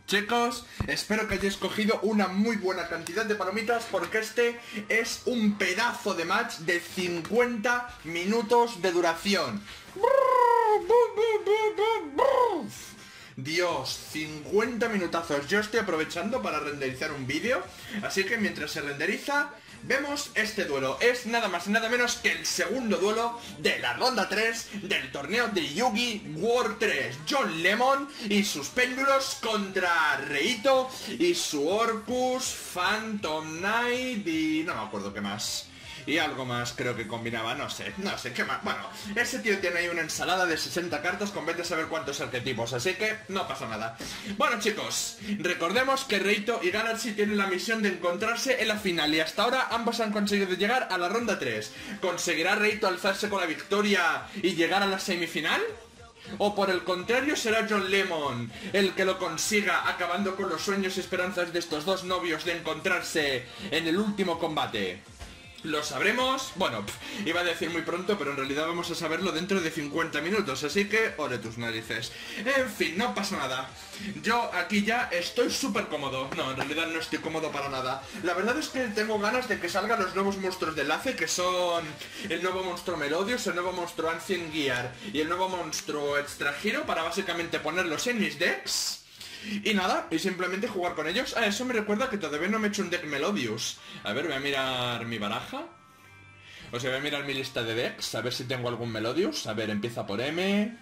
Chicos, espero que hayáis cogido una muy buena cantidad de palomitas porque este es un pedazo de match de 50 minutos de duración. Dios, 50 minutazos. Yo estoy aprovechando para renderizar un vídeo, así que mientras se renderiza vemos este duelo. Es nada más y nada menos que el segundo duelo de la ronda 3 del torneo de Yu-Gi World 3. John Lemon y sus péndulos contra Reito y su Orcus, Phantom Knight y no me acuerdo qué más. Y algo más creo que combinaba, no sé qué más. Bueno, ese tío tiene ahí una ensalada de 60 cartas con vete a saber cuántos arquetipos, así que no pasa nada. Bueno chicos, recordemos que Reito y Galaxy tienen la misión de encontrarse en la final y hasta ahora ambos han conseguido llegar a la ronda 3. ¿Conseguirá Reito alzarse con la victoria y llegar a la semifinal? ¿O por el contrario será John Lemon el que lo consiga, acabando con los sueños y esperanzas de estos dos novios de encontrarse en el último combate? Lo sabremos, bueno, iba a decir muy pronto, pero en realidad vamos a saberlo dentro de 50 minutos, así que ore tus narices. En fin, no pasa nada. Yo aquí ya estoy súper cómodo. No, en realidad no estoy cómodo para nada. La verdad es que tengo ganas de que salgan los nuevos monstruos de enlace, que son el nuevo monstruo Melodius, el nuevo monstruo Ancient Gear y el nuevo monstruo Extra Hero, para básicamente ponerlos en mis decks. Y nada, y simplemente jugar con ellos. Ah, eso me recuerda que todavía no me he hecho un deck Melodius. A ver, voy a mirar mi baraja. O sea, voy a mirar mi lista de decks, a ver si tengo algún Melodius. A ver, empieza por M.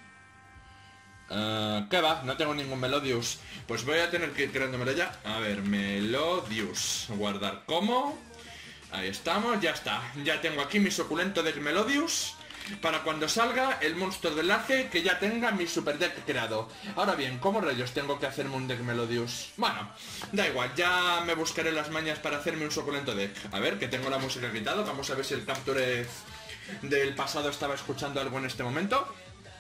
¿Qué va? No tengo ningún Melodius. Pues voy a tener que ir creándomelo ya. A ver, Melodius. Guardar como. Ahí estamos, ya está. Ya tengo aquí mi suculento deck Melodius, para cuando salga el monstruo de enlace que ya tenga mi super deck creado. Ahora bien, ¿cómo rayos tengo que hacerme un deck Melodius? Bueno, da igual, ya me buscaré las mañas para hacerme un suculento deck. A ver, que tengo la música quitada, vamos a ver si el Capture del pasado estaba escuchando algo en este momento.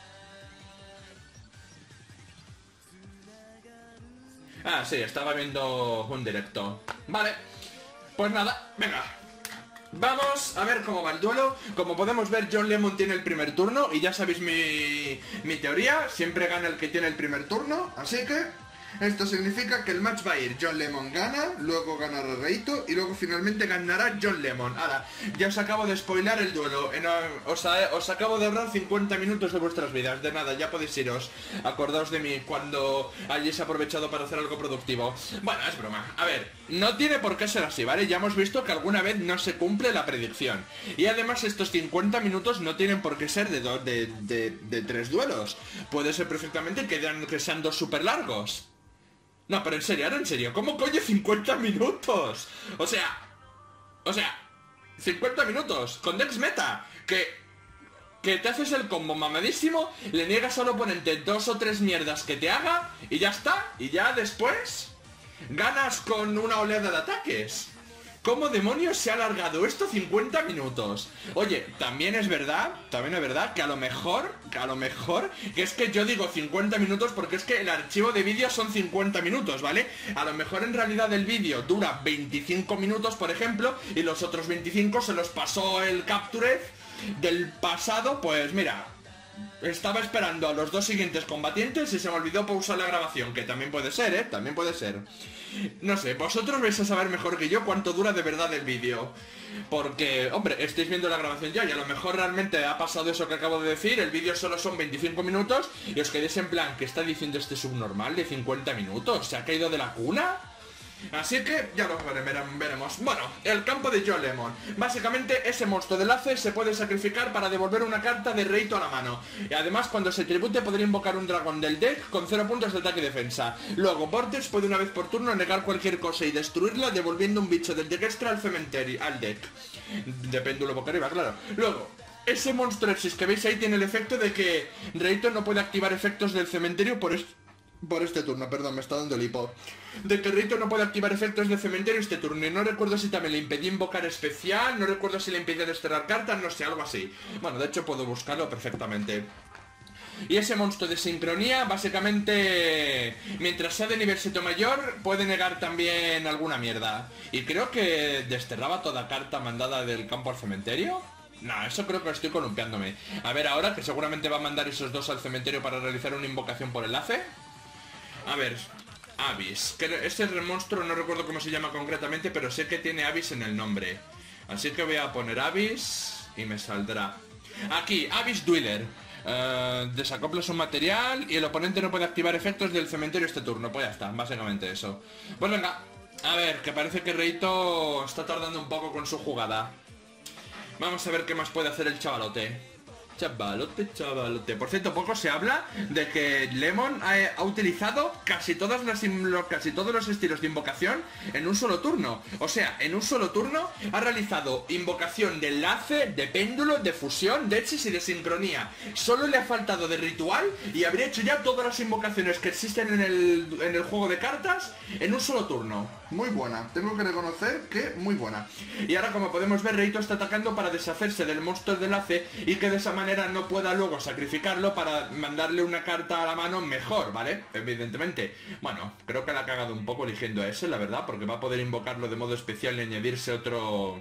Ah, sí, estaba viendo un directo. Vale, pues nada, venga. Vamos a ver cómo va el duelo. Como podemos ver, John Lemon tiene el primer turno. Y ya sabéis mi teoría, siempre gana el que tiene el primer turno. Así que esto significa que el match va a ir John Lemon gana, luego ganará Reito y luego finalmente ganará John Lemon. Ahora, ya os acabo de spoilar el duelo. Os acabo de ahorrar 50 minutos de vuestras vidas. De nada, ya podéis iros. Acordaos de mí cuando hayáis aprovechado para hacer algo productivo. Bueno, es broma. A ver, no tiene por qué ser así, ¿vale? Ya hemos visto que alguna vez no se cumple la predicción. Y además estos 50 minutos no tienen por qué ser de 3 duelos. Puede ser perfectamente que sean 2 súper largos. No, pero en serio, ahora en serio, ¿cómo coño 50 minutos? O sea, 50 minutos con Dex Meta, que te haces el combo mamadísimo, le niegas al oponente 2 o 3 mierdas que te haga y ya está, y ya después ganas con una oleada de ataques. ¿Cómo demonios se ha alargado esto 50 minutos? Oye, también es verdad que a lo mejor, que es que yo digo 50 minutos porque es que el archivo de vídeo son 50 minutos, ¿vale? A lo mejor en realidad el vídeo dura 25 minutos, por ejemplo, y los otros 25 se los pasó el Capture del pasado, pues mira, estaba esperando a los 2 siguientes combatientes y se me olvidó pausar la grabación, que también puede ser, ¿eh? También puede ser. No sé, vosotros vais a saber mejor que yo cuánto dura de verdad el vídeo. Porque, hombre, estáis viendo la grabación ya y a lo mejor realmente ha pasado eso que acabo de decir. El vídeo solo son 25 minutos y os quedéis en plan, ¿qué está diciendo este subnormal de 50 minutos? ¿Se ha caído de la cuna? Así que ya lo veremos. Bueno, el campo de John Lemon. Básicamente ese monstruo de enlace se puede sacrificar para devolver una carta de Reito a la mano. Y además cuando se tribute podrá invocar un dragón del deck con 0 puntos de ataque y defensa. Luego Vortex puede una vez por turno negar cualquier cosa y destruirla devolviendo un bicho del deck extra al cementerio, al deck. De péndulo boca arriba, claro. Luego, ese monstruo Exis que veis ahí tiene el efecto de que Reito no puede activar efectos del cementerio por este turno, perdón, me está dando el hipo. De que Reito no puede activar efectos de cementerio este turno. Y no recuerdo si también le impedí invocar especial, no recuerdo si le impedí desterrar cartas, no sé, algo así. Bueno, de hecho puedo buscarlo perfectamente. Y ese monstruo de sincronía, básicamente, mientras sea de nivel 7 mayor, puede negar también alguna mierda. Y creo que desterraba toda carta mandada del campo al cementerio. No, eso creo que estoy columpiándome. A ver ahora, que seguramente va a mandar esos 2 al cementerio para realizar una invocación por enlace. A ver, Abyss. Que ese monstruo no recuerdo cómo se llama concretamente, pero sé que tiene Abyss en el nombre. Así que voy a poner Abyss y me saldrá. Aquí, Abyss Dweller. Desacoplas un material y el oponente no puede activar efectos del cementerio este turno. Pues ya está, básicamente eso. Pues venga, a ver, que parece que Reito está tardando un poco con su jugada. Vamos a ver qué más puede hacer el chavalote. Chavalote. Por cierto, poco se habla de que Lemon ha utilizado casi todos los estilos de invocación en un solo turno. O sea, en un solo turno ha realizado invocación de enlace, de péndulo, de fusión, de hechis y de sincronía. Solo le ha faltado de ritual y habría hecho ya todas las invocaciones que existen en el juego de cartas en un solo turno. Muy buena, tengo que reconocer que muy buena. Y ahora, como podemos ver, Reito está atacando para deshacerse del monstruo de enlace y que de esa manera no pueda luego sacrificarlo para mandarle una carta a la mano mejor, ¿vale? Evidentemente. Bueno, creo que la ha cagado un poco eligiendo a ese, la verdad, porque va a poder invocarlo de modo especial y añadirse otro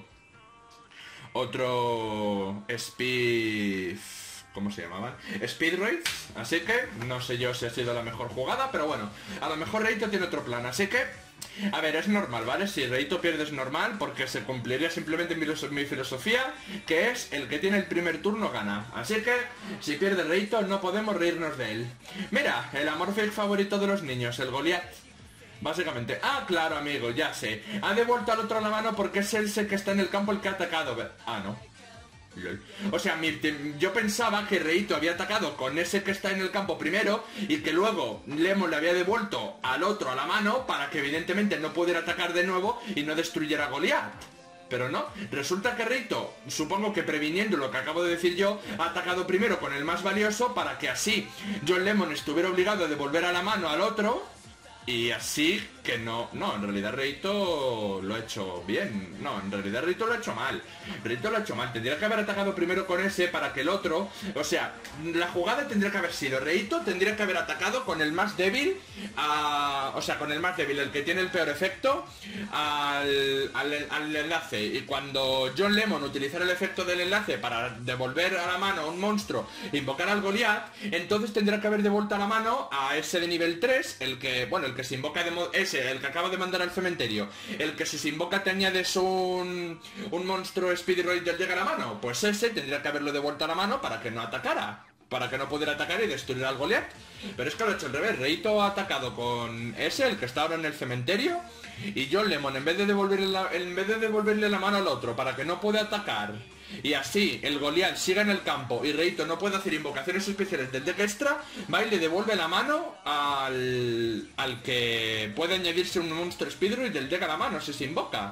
Speed... ¿Cómo se llamaban? Speedroid. Así que no sé yo si ha sido la mejor jugada, pero bueno, a lo mejor Reito tiene otro plan, así que... A ver, es normal, ¿vale? Si Reito pierde es normal, porque se cumpliría simplemente mi filosofía, que es el que tiene el primer turno gana. Así que, si pierde Reito, no podemos reírnos de él. Mira, el Amorphic favorito de los niños, el Goliath. Básicamente. Ah, claro, amigo, ya sé. Ha devuelto al otro a la mano porque es el que está en el campo el que ha atacado. Ah, no. O sea, yo pensaba que Reito había atacado con ese que está en el campo primero y que luego Lemon le había devuelto al otro a la mano para que evidentemente no pudiera atacar de nuevo y no destruyera a Goliath. Pero no, resulta que Reito, supongo que previniendo lo que acabo de decir yo, ha atacado primero con el más valioso para que así John Lemon estuviera obligado a devolver a la mano al otro. Y así que no, en realidad Reito lo ha hecho bien. No, en realidad Reito lo ha hecho mal. Reito lo ha hecho mal. Tendría que haber atacado primero con ese para que el otro... O sea, la jugada tendría que haber sido Reito tendría que haber atacado con el más débil, o sea, con el más débil, el que tiene el peor efecto, al enlace. Y cuando John Lemon utilizara el efecto del enlace para devolver a la mano a un monstruo e invocar al Goliath, entonces tendría que haber devuelto a la mano a ese de nivel 3, el que, bueno, el que se invoca el que acaba de mandar al cementerio, el que si se invoca te añades un monstruo Speedroid del llega a la mano, pues ese tendría que haberlo devuelto a la mano para que no atacara, para que no pudiera atacar y destruir al Goliath. Pero es que lo he hecho al revés. Reito ha atacado con ese, el que está ahora en el cementerio, y John Lemon, en vez de devolverle la mano al otro para que no pueda atacar y así el Goliath siga en el campo y Reito no puede hacer invocaciones especiales del deck extra, va y le devuelve la mano al que puede añadirse un monstruo Speedroid del deck a la mano si se invoca.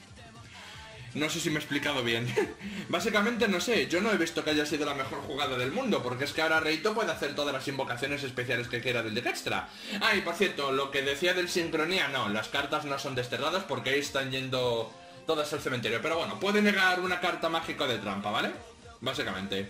No sé si me he explicado bien. Básicamente no sé, yo no he visto que haya sido la mejor jugada del mundo, porque es que ahora Reito puede hacer todas las invocaciones especiales que quiera del deck extra. Ah, y por cierto, lo que decía del sincronía, no, las cartas no son desterradas porque ahí están yendo todas al cementerio. Pero bueno, puede negar una carta mágica de trampa, ¿vale? Básicamente.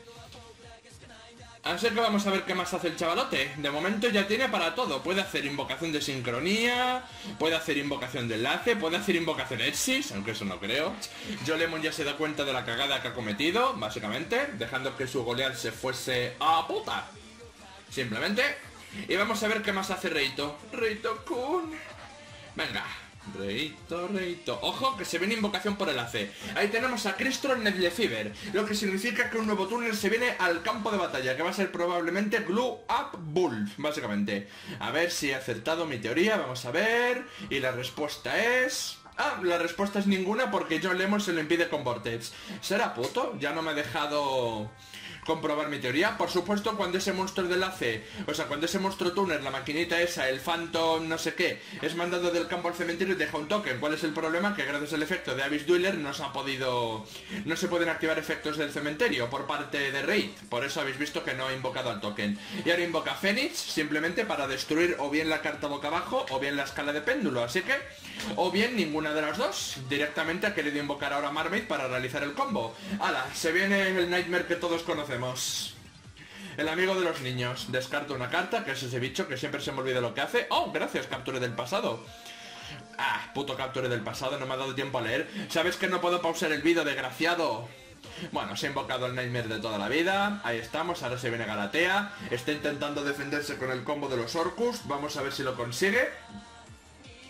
Así que vamos a ver qué más hace el chavalote. De momento ya tiene para todo. Puede hacer invocación de sincronía, puede hacer invocación de enlace, puede hacer invocación Exis, aunque eso no creo. John Lemon ya se da cuenta de la cagada que ha cometido, básicamente, dejando que su Goliath se fuese a puta. Simplemente. Y vamos a ver qué más hace Reito. Reito-kun. Venga. Reito. Ojo, que se viene invocación por el AC. Ahí tenemos a Crystron Nedlefever, lo que significa que un nuevo túnel se viene al campo de batalla, que va a ser probablemente Glue Up Wolf, básicamente. A ver si he acertado mi teoría, vamos a ver. Y la respuesta es... Ah, la respuesta es ninguna porque John Lemon se lo impide con Vortex. ¿Será puto? Ya no me ha dejado comprobar mi teoría. Por supuesto, cuando ese monstruo de enlace, o sea, cuando ese monstruo tuner, la maquinita esa, el Phantom no sé qué, es mandado del campo al cementerio y deja un token. ¿Cuál es el problema? Que gracias al efecto de Abyss Dweller no se pueden activar efectos del cementerio por parte de Raid. Por eso habéis visto que no ha invocado al token. Y ahora invoca Phoenix simplemente para destruir o bien la carta boca abajo o bien la escala de péndulo. Así que, o bien ninguna de las dos. Directamente ha querido invocar ahora a Marmaid para realizar el combo. ¡Hala! Se viene el Nightmare que todos conocemos. El amigo de los niños. Descarto una carta, que es ese bicho que siempre se me olvida lo que hace. ¡Oh, gracias, Capture del pasado! Ah, puto Capture del pasado, no me ha dado tiempo a leer. ¿Sabes que no puedo pausar el vídeo, desgraciado? Bueno, se ha invocado el Nightmare de toda la vida. Ahí estamos, ahora se viene Galatea. Está intentando defenderse con el combo de los Orcus. Vamos a ver si lo consigue.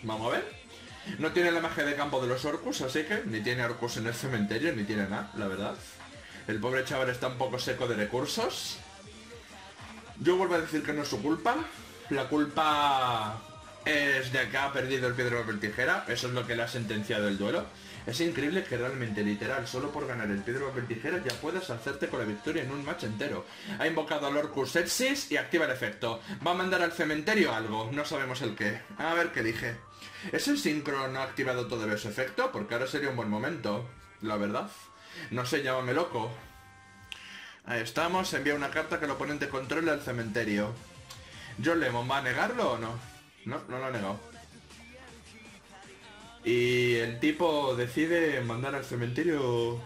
Vamos a ver. No tiene la magia de campo de los Orcus, así que ni tiene Orcus en el cementerio, ni tiene nada, la verdad. El pobre chaval está un poco seco de recursos. Yo vuelvo a decir que no es su culpa. La culpa es de que ha perdido el piedra, papel, tijera. Eso es lo que le ha sentenciado el duelo. Es increíble que realmente, literal, solo por ganar el piedra, papel, tijera ya puedas hacerte con la victoria en un match entero. Ha invocado al Orcus Sepsis y activa el efecto. Va a mandar al cementerio algo, no sabemos el qué. A ver qué dije. ¿Es el sincro no ha activado todavía su efecto? Porque ahora sería un buen momento, la verdad. No sé, llámame loco. Ahí estamos, envía una carta que el oponente controle al cementerio. ¿John Lemon va a negarlo o no? No, no lo ha negado. Y el tipo decide mandar al cementerio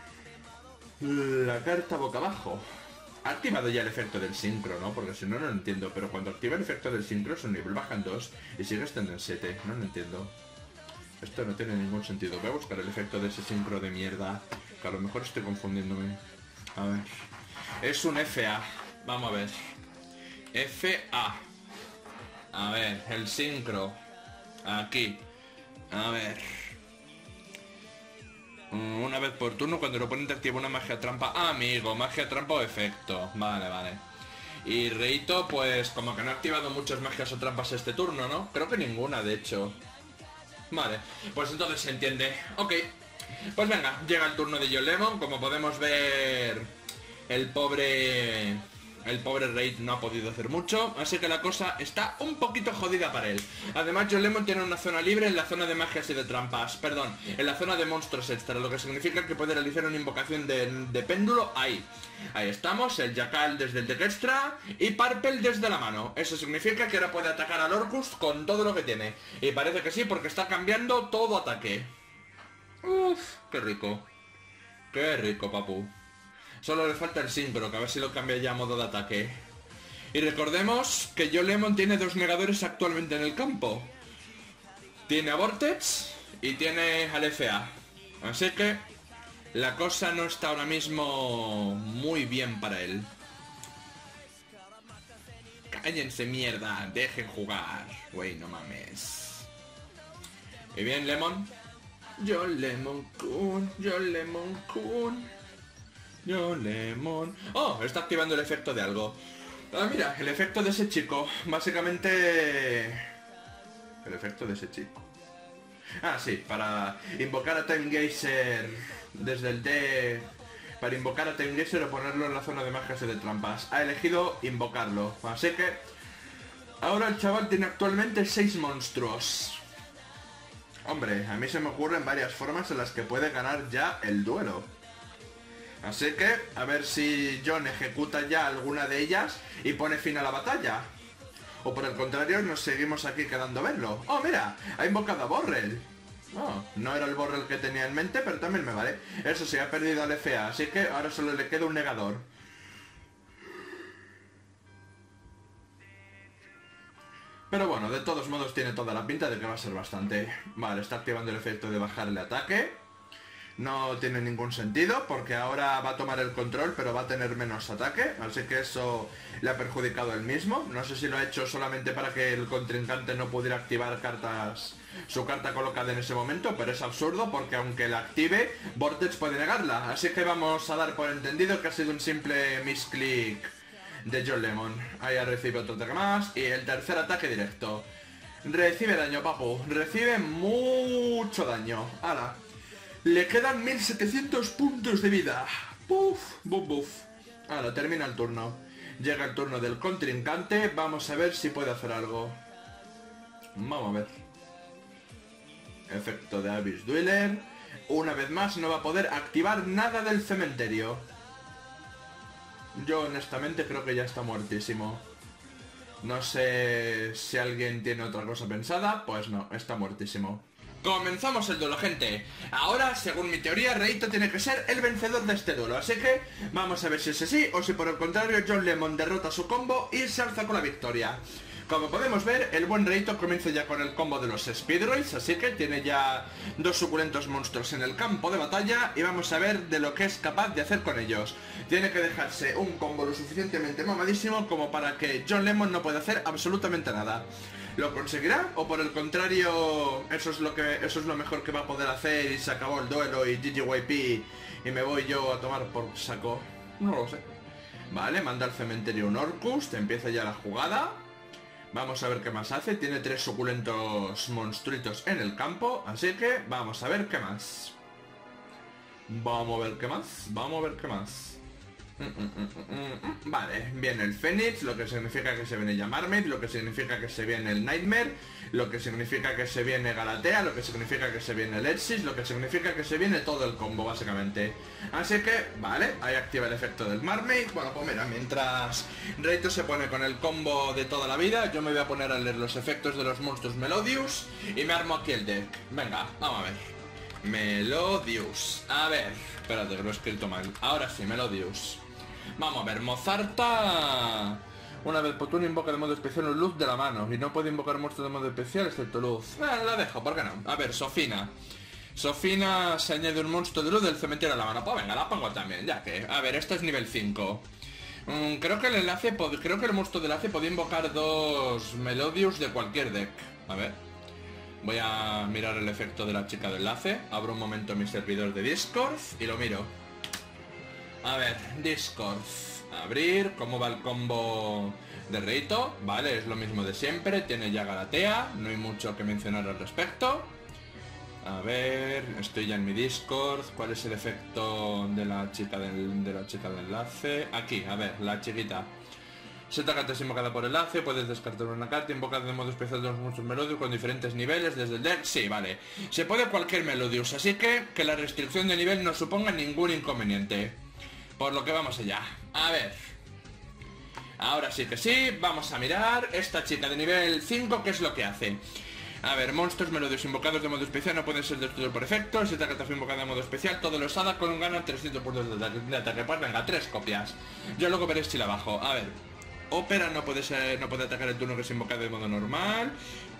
la carta boca abajo. Ha activado ya el efecto del sincro, ¿no? Porque si no, no lo entiendo. Pero cuando activa el efecto del sincro, su nivel baja en 2 y sigue estando en 7. No lo entiendo. Esto no tiene ningún sentido. Voy a buscar el efecto de ese sincro de mierda. Que a lo mejor estoy confundiéndome. A ver. Es un FA. Vamos a ver. FA. A ver, el sincro. Aquí. A ver. Una vez por turno cuando el oponente activa una magia trampa. Ah, amigo, magia trampa o efecto. Vale, vale. Y Reito, pues como que no ha activado muchas magias o trampas este turno, ¿no? Creo que ninguna, de hecho. Vale, pues entonces se entiende. Ok. Pues venga, llega el turno de John Lemon. Como podemos ver, el pobre Raid no ha podido hacer mucho, así que la cosa está un poquito jodida para él. Además, John Lemon tiene una zona libre en la zona de magias y de trampas. Perdón, en la zona de monstruos extra, lo que significa que puede realizar una invocación de péndulo ahí. Ahí estamos, el Jackal desde el deck extra y Purple desde la mano. Eso significa que ahora puede atacar al Orcus con todo lo que tiene. Y parece que sí, porque está cambiando todo ataque. Uff, qué rico. Qué rico, papu. Solo le falta el sincro, que a ver si lo cambia ya a modo de ataque. Y recordemos que John Lemon tiene 2 negadores actualmente en el campo. Tiene a Vortex y tiene al FA. Así que la cosa no está ahora mismo muy bien para él. Cállense, mierda, dejen jugar. Güey, no mames. Y bien, Lemon. John Lemon Kun, John Lemon Kun. John Lemon... Oh, está activando el efecto de algo. Ah, mira, el efecto de ese chico. Básicamente... El efecto de ese chico. Ah, sí, para invocar a Time Geyser desde el D... Para invocar a Time Geyser o ponerlo en la zona de magias y de trampas. Ha elegido invocarlo. Así que... Ahora el chaval tiene actualmente 6 monstruos. Hombre, a mí se me ocurren varias formas en las que puede ganar ya el duelo. Así que, a ver si John ejecuta ya alguna de ellas y pone fin a la batalla. O por el contrario, nos seguimos aquí quedando a verlo. ¡Oh, mira! Ha invocado a Borrel. Oh, no era el Borrel que tenía en mente, pero también me vale. Eso sí, ha perdido al FA, así que ahora solo le queda un negador. Pero bueno, de todos modos tiene toda la pinta de que va a ser bastante. Vale, está activando el efecto de bajar el ataque. No tiene ningún sentido porque ahora va a tomar el control pero va a tener menos ataque, así que eso le ha perjudicado él mismo. No sé si lo ha hecho solamente para que el contrincante no pudiera activar su carta colocada en ese momento, pero es absurdo porque aunque la active, Vortex puede negarla. Así que vamos a dar por entendido que ha sido un simple misclick de John Lemon. Ahí recibe otro ataque más y el tercer ataque directo. Recibe daño, papu, recibe mucho daño. ¡Hala! Le quedan 1700 puntos de vida. Puf, buf, buf. Ahora termina el turno. Llega el turno del contrincante. Vamos a ver si puede hacer algo. Vamos a ver. Efecto de Abyss Dweller. Una vez más no va a poder activar nada del cementerio. Yo honestamente creo que ya está muertísimo. No sé si alguien tiene otra cosa pensada. Pues no, está muertísimo. Comenzamos el duelo, gente. Ahora, según mi teoría, Reito tiene que ser el vencedor de este duelo. Así que vamos a ver si es así o si por el contrario John Lemon derrota su combo y se alza con la victoria. Como podemos ver, el buen Reito comienza ya con el combo de los Speedroids, así que tiene ya 2 suculentos monstruos en el campo de batalla y vamos a ver de lo que es capaz de hacer con ellos. Tiene que dejarse un combo lo suficientemente mamadísimo como para que John Lemon no pueda hacer absolutamente nada. ¿Lo conseguirá? ¿O por el contrario, eso es lo mejor que va a poder hacer y se acabó el duelo y GGYP y me voy yo a tomar por saco? No lo sé. Vale, manda al cementerio un Orcust, empieza ya la jugada. Vamos a ver qué más hace. Tiene 3 suculentos monstruitos en el campo, así que vamos a ver qué más. Vamos a ver qué más, vamos a ver qué más. Vale, viene el Fénix, lo que significa que se viene ya Marmite, lo que significa que se viene el Nightmare, lo que significa que se viene Galatea, lo que significa que se viene el Exis, lo que significa que se viene todo el combo, básicamente. Así que, vale, ahí activa el efecto del Marmite. Bueno, pues mira, mientras Reito se pone con el combo de toda la vida, yo me voy a poner a leer los efectos de los monstruos Melodius y me armo aquí el deck. Venga, vamos a ver. Melodius. A ver, espérate que lo he escrito mal. Ahora sí, Melodius. Vamos a ver, Mozarta. Una vez Potun invoca de modo especial un luz de la mano y no puede invocar monstruos de modo especial excepto luz. La dejo, ¿por qué no? A ver, Sofina. Sofina se añade un monstruo de luz del cementerio a la mano. Pues venga, la pongo también, ya que... A ver, esto es nivel 5. Creo que el monstruo de enlace podía invocar 2 Melodius de cualquier deck. A ver. Voy a mirar el efecto de la chica de enlace. Abro un momento mi servidor de Discord y lo miro. A ver, Discord. Abrir, ¿cómo va el combo de Reito? Vale, es lo mismo de siempre, tiene ya Galatea, no hay mucho que mencionar al respecto. A ver, estoy ya en mi Discord. ¿Cuál es el efecto de la chica de enlace? Aquí, a ver, la chiquita. Si esta carta es invocada por enlace, puedes descartar una carta invocada de modo especial de los monstruos Melodius con diferentes niveles desde el deck. Sí, vale. Se puede cualquier Melodius, así que la restricción de nivel no suponga ningún inconveniente. Por lo que vamos allá. A ver. Ahora sí que sí, vamos a mirar esta chica de nivel 5, ¿qué es lo que hace? A ver, monstruos Melodius invocados de modo especial no pueden ser destruidos por efecto. Si esta carta fue invocada de modo especial, todos los hadas con un ganan 300 puntos de ataque. Pues venga, 3 copias. Yo luego veré si la bajo. A ver. Ópera no puede atacar el turno que es invocado de modo normal.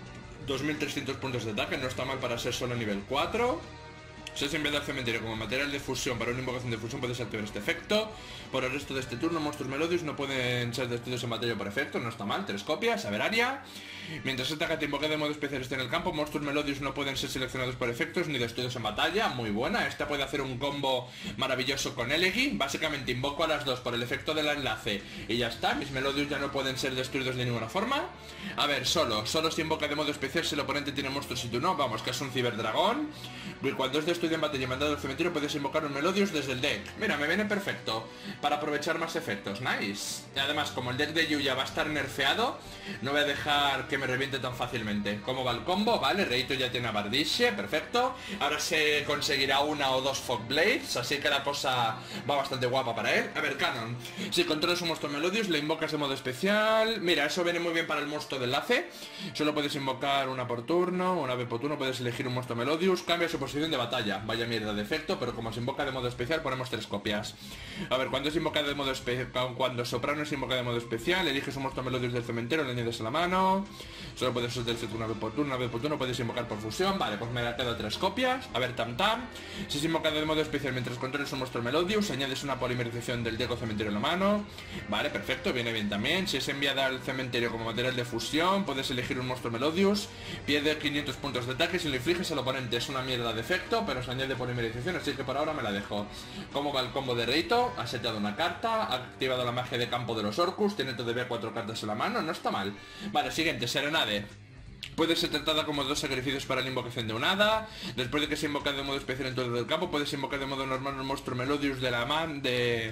2300 puntos de ataque, no está mal para ser solo nivel 4. Si es enviado al cementerio como material de fusión para una invocación de fusión, puedes activar este efecto. Por el resto de este turno, monstruos Melodius no pueden ser destruidos en materia por efecto, no está mal, 3 copias, a ver área. Mientras esta carta invocada de modo especial esté en el campo, monstruos Melodius no pueden ser seleccionados por efectos ni destruidos en batalla, muy buena. Esta puede hacer un combo maravilloso con Elegy, básicamente invoco a las dos por el efecto del enlace y ya está, mis Melodius ya no pueden ser destruidos de ninguna forma. A ver, solo si invoca de modo especial si el oponente tiene monstruos y tú no, vamos, que es un ciberdragón. Y cuando es destruido en batalla y mandado al cementerio puedes invocar un Melodius desde el deck. Mira, me viene perfecto para aprovechar más efectos, nice. Y además, como el deck de Yuya va a estar nerfeado, no voy a dejar que me reviente tan fácilmente. ¿Cómo va el combo? Vale, Reito ya tiene a Bardiche, perfecto. Ahora se conseguirá 1 o 2 Fog Blades, así que la cosa va bastante guapa para él. A ver, Canon, si controlas un monstruo Melodius, le invocas de modo especial. Mira, eso viene muy bien para el monstruo de enlace. Solo puedes invocar una por turno, una vez por turno puedes elegir un monstruo Melodius, cambia su posición de batalla. Vaya mierda de efecto, pero como se invoca de modo especial, ponemos 3 copias. A ver, cuando es invocado de modo especial, cuando Soprano es invocado de modo especial, eliges un monstruo Melodius del cementerio, le añades a la mano. Solo puedes usar el efecto una vez por turno, puedes invocar por fusión. Vale, pues me quedo 3 copias. A ver, Tam Tam. Si es invocado de modo especial mientras controles un monstruo Melodius, añades una polimerización del deck o cementerio en la mano. Vale, perfecto, viene bien también. Si es enviada al cementerio como material de fusión, puedes elegir un monstruo Melodius. Pierde 500 puntos de ataque si lo infliges al oponente. Es una mierda de efecto, pero se añade polimerización, así que por ahora me la dejo. ¿Cómo va el combo de Reito? Ha seteado una carta, ha activado la magia de campo de los Orcus, tiene todavía 4 cartas en la mano, no está mal. Vale, siguiente, Serenade. Puede ser tratada como 2 sacrificios para la invocación de un hada. Después de que se invoca de modo especial en todo el campo, puedes invocar de modo normal un monstruo Melodius de la man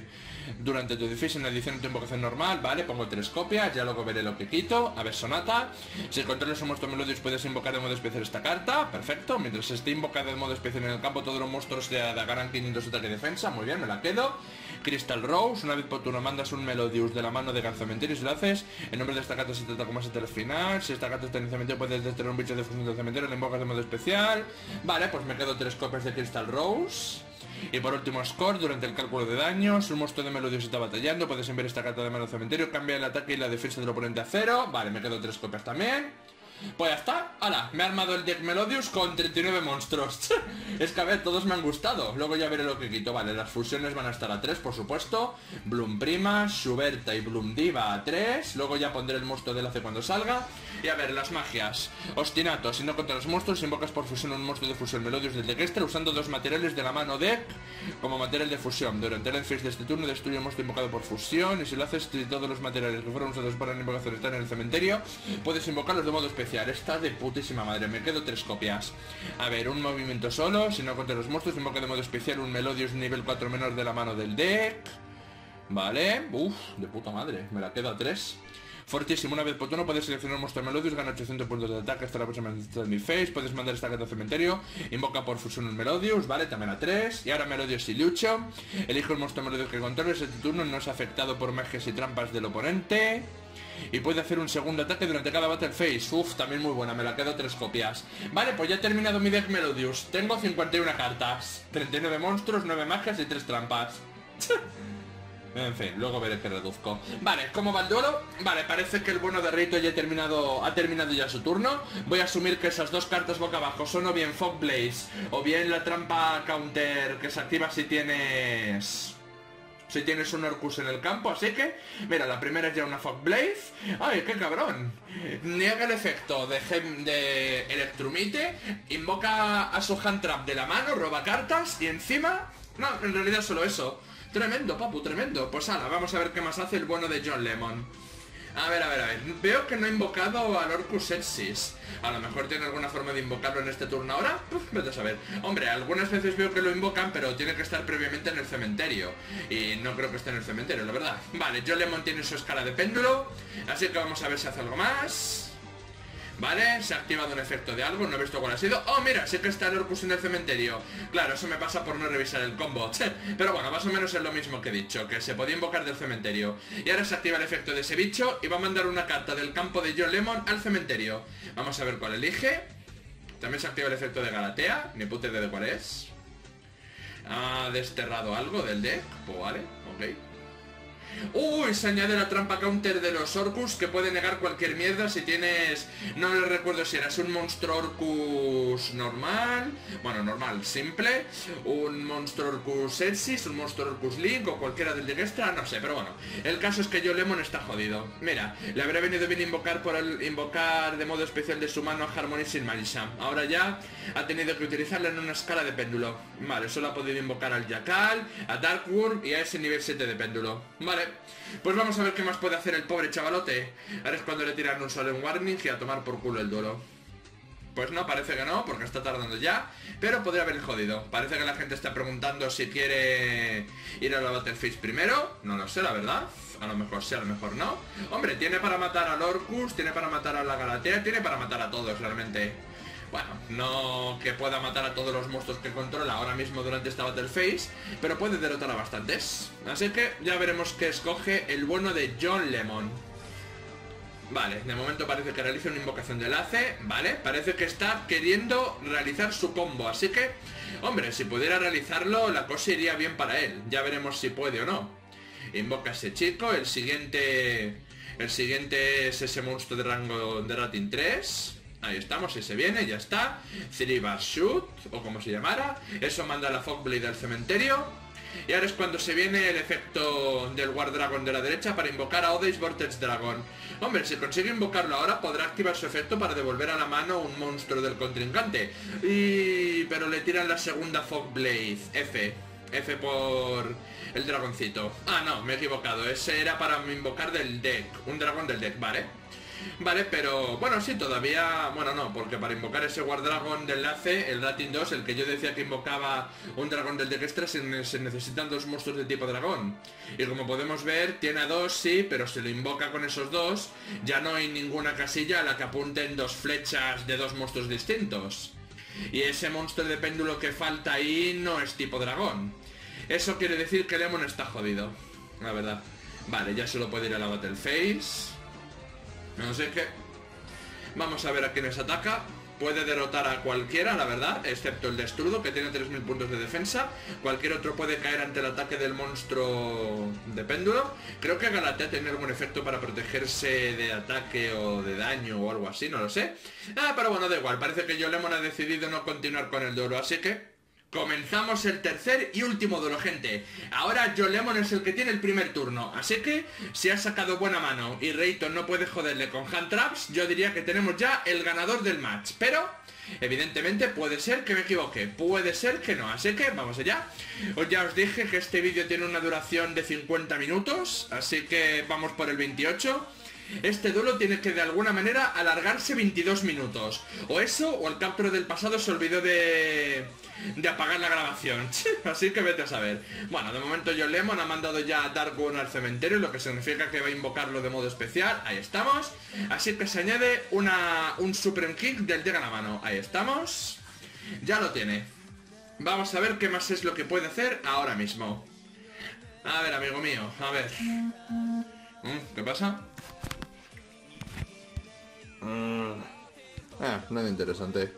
durante tu edificio en adición a tu invocación normal. Vale, pongo 3 copias, ya luego veré lo que quito. A ver, Sonata. Si controlas un monstruo Melodius puedes invocar de modo especial esta carta. Perfecto, mientras esté invocada de modo especial en el campo, todos los monstruos de hada ganan 500 de ataque y defensa. Muy bien, me la quedo. Crystal Rose, una vez por turno mandas un Melodius de la mano de cementerio. Si lo haces, el nombre de esta carta se trata como hasta el final. Si esta carta está en el cementerio puedes destruir un bicho de fusión del cementerio, la invocas de modo especial. Vale, pues me quedo 3 copias de Crystal Rose. Y por último, Score, durante el cálculo de daños, un monstruo de Melodius está batallando, puedes enviar esta carta de mano al cementerio, cambia el ataque y la defensa del oponente a 0. Vale, me quedo 3 copias también. Pues ya está, ¡hala! Me ha armado el deck Melodius con 39 monstruos. Es que a ver, todos me han gustado. Luego ya veré lo que quito. Vale, las fusiones van a estar a 3, por supuesto. Bloom Prima, Schuberta y Bloom Diva a 3. Luego ya pondré el monstruo de enlace cuando salga. Y a ver, las magias. Ostinato, si no contra los monstruos, invocas por fusión un monstruo de fusión Melodius del deck extra usando 2 materiales de la mano deck como material de fusión. Durante el end phase de este turno destruye un monstruo invocado por fusión. Y si lo haces, si todos los materiales que fueron usados para la invocación están en el cementerio, puedes invocarlos de modo especial. Está de putísima madre, me quedo 3 copias. A ver, un movimiento solo, si no contra los monstruos, invoca de modo especial un Melodius nivel 4 menor de la mano del deck. Vale, uff, de puta madre, me la quedo a 3. Fortísimo, una vez por turno puedes seleccionar un monstruo Melodius, gana 800 puntos de ataque hasta la próxima de mi face, puedes mandar esta carta al cementerio, invoca por fusión un Melodius, vale, también a 3. Y ahora Melodius y Lucho, elige un monstruo Melodius que controles, este turno no es afectado por magias y trampas del oponente. Y puede hacer un segundo ataque durante cada battle phase. Uff, también muy buena, me la quedo 3 copias. Vale, pues ya he terminado mi deck Melodius. Tengo 51 cartas, 39 monstruos, 9 magias y 3 trampas. En fin, luego veré que reduzco. Vale, ¿cómo va el duelo? Vale, parece que el bueno de Rito ya ha terminado ya su turno. Voy a asumir que esas 2 cartas boca abajo son o bien Fog Blaze o bien la trampa counter que se activa si tienes un Orcus en el campo, así que... Mira, la primera es ya una Fog Blaze. ¡Ay, qué cabrón! Niega el efecto de Electrumite, invoca a su hand trap de la mano, roba cartas y encima... No, en realidad solo eso. Tremendo, papu, tremendo. Pues ahora, vamos a ver qué más hace el bueno de John Lemon. A ver. Veo que no ha invocado al Orcus Exis. A lo mejor tiene alguna forma de invocarlo en este turno ahora. Vete a saber. Hombre, algunas veces veo que lo invocan, pero tiene que estar previamente en el cementerio. Y no creo que esté en el cementerio, la verdad. Vale, John Lemon tiene su escala de péndulo. Así que vamos a ver si hace algo más. Vale, se ha activado un efecto de algo, no he visto cuál ha sido. ¡Oh, mira! Sí que está el Orcus en el cementerio. Claro, eso me pasa por no revisar el combo. Pero bueno, más o menos es lo mismo que he dicho, que se podía invocar del cementerio. Y ahora se activa el efecto de ese bicho y va a mandar una carta del campo de John Lemon al cementerio. Vamos a ver cuál elige. También se activa el efecto de Galatea, ni puta idea de cuál es. Ha desterrado algo del deck. Pues vale, ok. Uy, se añade la trampa counter de los Orcus que puede negar cualquier mierda si tienes... No le recuerdo si eras un monstruo Orcus normal. Bueno, normal, simple. Un monstruo Orcus Exis, un monstruo Orcus Link o cualquiera del deck extra, no sé, pero bueno. El caso es que John Lemon está jodido. Mira, le habría venido bien invocar de modo especial de su mano a Harmony sin Marisham. Ahora ya ha tenido que utilizarla en una escala de péndulo. Vale, solo ha podido invocar al Jackal, a Darkworm y a ese nivel 7 de péndulo. Vale, pues vamos a ver qué más puede hacer el pobre chavalote. Ahora es cuando le tiran un Solemn Warning y a tomar por culo el duelo. Pues no, parece que no, porque está tardando ya. Pero podría haber jodido. Parece que la gente está preguntando si quiere ir a la Battle Phase primero. No lo sé, la verdad. A lo mejor sí, a lo mejor no. Hombre, tiene para matar al Orcus, tiene para matar a la Galatea, tiene para matar a todos realmente. Bueno, no que pueda matar a todos los monstruos que controla ahora mismo durante esta Battle Phase, pero puede derrotar a bastantes. Así que ya veremos qué escoge el bueno de John Lemon. Vale, de momento parece que realiza una invocación de enlace. Vale, parece que está queriendo realizar su combo. Así que, hombre, si pudiera realizarlo, la cosa iría bien para él. Ya veremos si puede o no. Invoca a ese chico. El siguiente es ese monstruo de rango de rating 3. Ahí estamos, ese viene, ya está. 3-bar shoot, o como se llamara. Eso manda la Fog Blade al cementerio. Y ahora es cuando se viene el efecto del War Dragon de la derecha para invocar a Odeis Vortex Dragon. Hombre, si consigue invocarlo ahora podrá activar su efecto para devolver a la mano un monstruo del contrincante. Pero le tiran la segunda Fog Blade. F por el dragoncito. Ah, no, me he equivocado. Ese era para invocar del deck. Un dragón del deck, vale. Vale, pero bueno, sí, todavía... Bueno, no, porque para invocar ese War Dragon de enlace, el Rating 2, el que yo decía que invocaba un dragón del deck extra, se necesitan 2 monstruos de tipo dragón. Y como podemos ver, tiene a 2, sí, pero si lo invoca con esos 2, ya no hay ninguna casilla a la que apunten 2 flechas de 2 monstruos distintos. Y ese monstruo de péndulo que falta ahí no es tipo dragón. Eso quiere decir que Lemon está jodido, la verdad. Vale, ya solo puede ir a la Battle Phase. No sé qué. Vamos a ver a quiénes ataca. puede derrotar a cualquiera, la verdad, excepto el Destrudo, que tiene 3000 puntos de defensa. Cualquier otro puede caer ante el ataque del monstruo de péndulo. Creo que Galatea tiene algún efecto para protegerse de ataque o de daño o algo así, no lo sé. Pero bueno, da igual, parece que Yolemon ha decidido no continuar con el duelo, así que comenzamos el tercer y último duelo, gente. Ahora Yolemon es el que tiene el primer turno, así que si ha sacado buena mano y Reiton no puede joderle con hand traps, yo diría que tenemos ya el ganador del match. Pero evidentemente puede ser que me equivoque, puede ser que no, así que vamos allá. Ya os dije que este vídeo tiene una duración de 50 minutos, así que vamos por el 28. Este duelo tiene que de alguna manera alargarse 22 minutos. O eso, o el capture del pasado se olvidó de apagar la grabación. Así que vete a saber. Bueno, de momento Yolemon ha mandado ya a Dark One al cementerio, lo que significa que va a invocarlo de modo especial. Ahí estamos. Así que se añade un Supreme Kick del llega a la mano. Ahí estamos. Ya lo tiene. Vamos a ver qué más es lo que puede hacer ahora mismo. A ver, amigo mío, a ver. ¿Qué pasa? Nada interesante.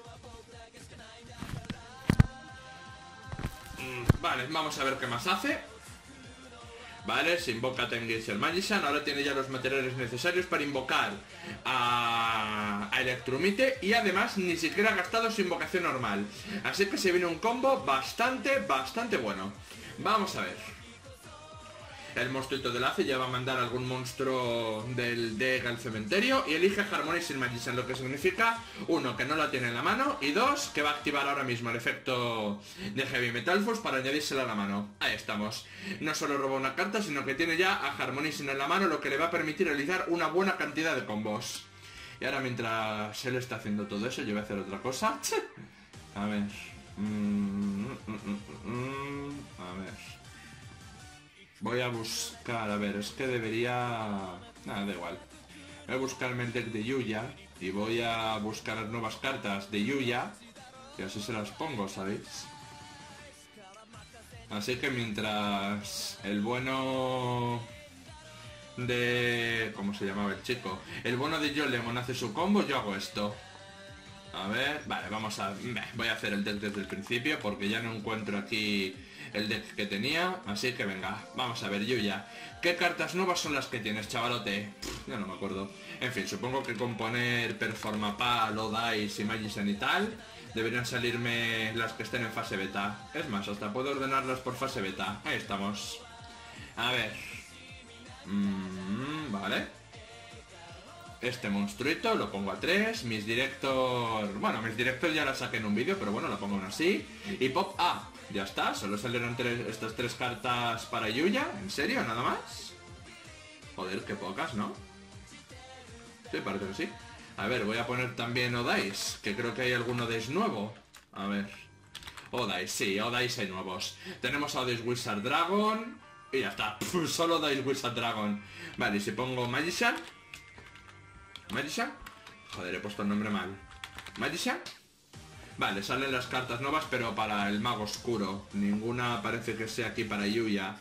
Vale, vamos a ver qué más hace. Vale, se invoca a Tenguis y el Magician. Ahora tiene ya los materiales necesarios para invocar a Electrumite. Y además ni siquiera ha gastado su invocación normal. Así que se viene un combo bastante bueno. Vamos a ver. El monstruito del Ace ya va a mandar algún monstruo del Dega al cementerio y elige Harmonious Magician, lo que significa, uno, que no la tiene en la mano, y dos, que va a activar ahora mismo el efecto de Heavy Metal Force para añadírsela a la mano. Ahí estamos. No solo roba una carta, sino que tiene ya a Harmonious en la mano, lo que le va a permitir realizar una buena cantidad de combos. Y ahora mientras él está haciendo todo eso, yo voy a hacer otra cosa. A ver. A ver. Voy a buscar, a ver, es que debería... Nada, da igual. Voy a buscarme el deck de Yuya y voy a buscar nuevas cartas de Yuya y así se las pongo, ¿sabéis? Así que mientras el bueno de... ¿cómo se llamaba el chico? El bueno de Yolemon hace su combo, yo hago esto. A ver, vale, vamos a... Voy a hacer el deck desde el principio porque ya no encuentro aquí el deck que tenía, así que venga, vamos a ver, Yuya. ¿Qué cartas nuevas son las que tienes, chavalote? Ya no me acuerdo. En fin, supongo que con poner Performapal, Dice y Magician y tal, deberían salirme las que estén en fase beta. Es más, hasta puedo ordenarlas por fase beta. Ahí estamos. A ver. Vale. Este monstruito lo pongo a 3. Mis directos... Bueno, mis directos ya la saqué en un vídeo, pero bueno, lo pongo aún así. Y pop A. Ya está, solo salieron estas 3 cartas para Yuya. ¿En serio? ¿Nada más? Joder, qué pocas, ¿no? Sí, parece que sí. A ver, voy a poner también Odice, que creo que hay algún Odice nuevo. A ver. Odice, sí, Odice hay nuevos. Tenemos a Odice Wizard Dragon. Y ya está. Solo Odice Wizard Dragon. Vale, y si pongo Magician. ¿Magician? Joder, he puesto el nombre mal. ¿Magician? Vale, salen las cartas nuevas, pero para el mago oscuro. Ninguna parece que sea aquí para Yuya.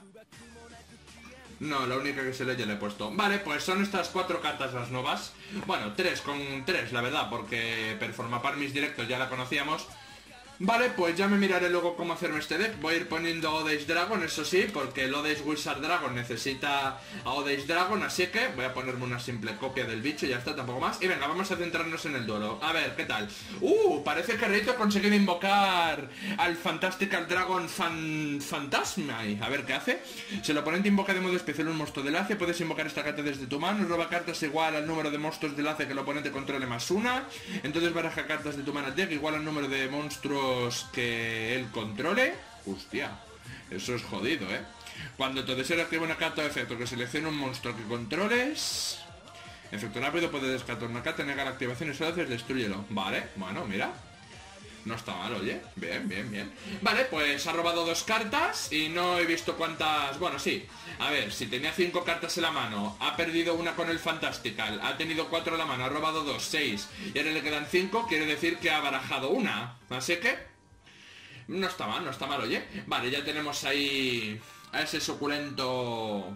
No, la única que se lee ya le he puesto. Vale, pues son estas 4 cartas las nuevas. Bueno, 3 con 3, la verdad, porque Performapar mis directos ya la conocíamos. Vale, pues ya me miraré luego cómo hacerme este deck. Voy a ir poniendo Odice Dragon, eso sí, porque el Odice Wizard Dragon necesita a Odice Dragon, así que voy a ponerme una simple copia del bicho y ya está, tampoco más. Y venga, vamos a centrarnos en el duelo. A ver, ¿qué tal? Parece que Reito ha conseguido invocar al Fantastical Dragon Fantasmai. A ver qué hace. Si el oponente invoca de modo especial un monstruo de enlace, puedes invocar esta carta desde tu mano. Roba cartas igual al número de monstruos de enlace que el oponente controle más una. Entonces baraja cartas de tu mano al deck igual al número de monstruos que él controle. Hostia, eso es jodido, ¿eh? Cuando tu deseo activa una carta de efecto que seleccione un monstruo que controles, efecto rápido, puede descartar una carta, negar la activación y solo haces destrúyelo. Vale, bueno, mira, no está mal, oye. Bien, bien, bien. Vale, pues ha robado 2 cartas y no he visto cuántas... Bueno, sí. A ver, si tenía 5 cartas en la mano, ha perdido una con el Fantastical, ha tenido 4 en la mano, ha robado 2, 6 y ahora le quedan 5, quiere decir que ha barajado una. Así que... no está mal, oye. Vale, ya tenemos ahí a ese suculento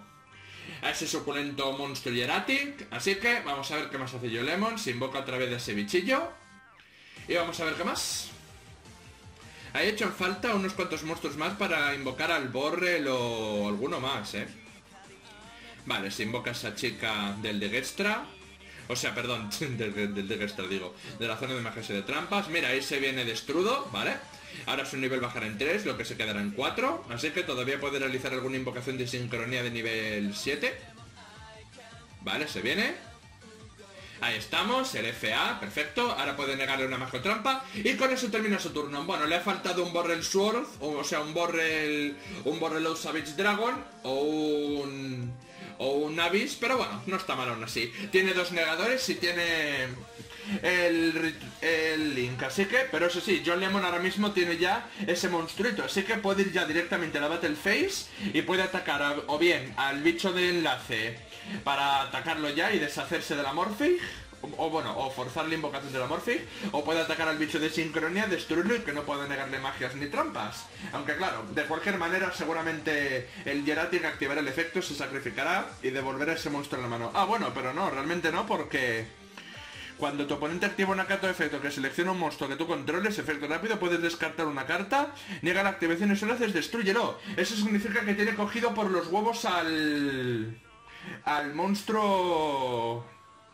monstruo Hieratic. Así que vamos a ver qué más hace Yolemon. Se invoca a través de ese bichillo. Y vamos a ver qué más. Ahí he hecho en falta unos cuantos monstruos más para invocar al Borrel o alguno más, Vale, se invoca a esa chica del de Gestra. O sea, perdón, del de Gestra digo. De la zona de magia de trampas. Mira, ahí se viene Destrudo, ¿vale? Ahora su nivel bajará en 3, lo que se quedará en 4. Así que todavía puede realizar alguna invocación de sincronía de nivel 7. Vale, se viene. Ahí estamos, el FA, perfecto. Ahora puede negarle una magia trampa. Y con eso termina su turno. Bueno, le ha faltado un Borrel Sword, o sea, un Borrel Savage Dragon o un Abyss, pero bueno, no está mal aún así. Tiene 2 negadores y tiene el Link, así que, pero eso sí, John Lemon ahora mismo tiene ya ese monstruito, así que puede ir ya directamente a la Battle Phase y puede atacar o bien al bicho de enlace para atacarlo ya y deshacerse de la Morphing, o forzar la invocación de la Morphing, o puede atacar al bicho de sincronía, destruirlo y que no pueda negarle magias ni trampas. Aunque claro, de cualquier manera seguramente el Jeratic activará el efecto, se sacrificará y devolverá ese monstruo en la mano. Ah, bueno, pero no, realmente no, porque cuando tu oponente activa una carta de efecto que selecciona un monstruo que tú controles, efecto rápido, puedes descartar una carta, niega la activación y solo haces destrúyelo. Eso significa que tiene cogido por los huevos al monstruo